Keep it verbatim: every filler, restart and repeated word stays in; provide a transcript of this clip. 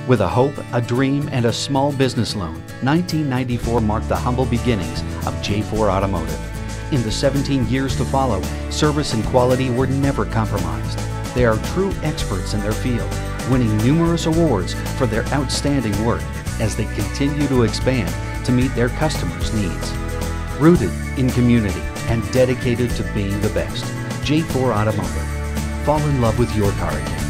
With a hope, a dream, and a small business loan, nineteen ninety-four marked the humble beginnings of J four Automotive. In the seventeen years to follow, service and quality were never compromised. They are true experts in their field, winning numerous awards for their outstanding work as they continue to expand to meet their customers' needs. Rooted in community and dedicated to being the best, J four Automotive. Fall in love with your car again.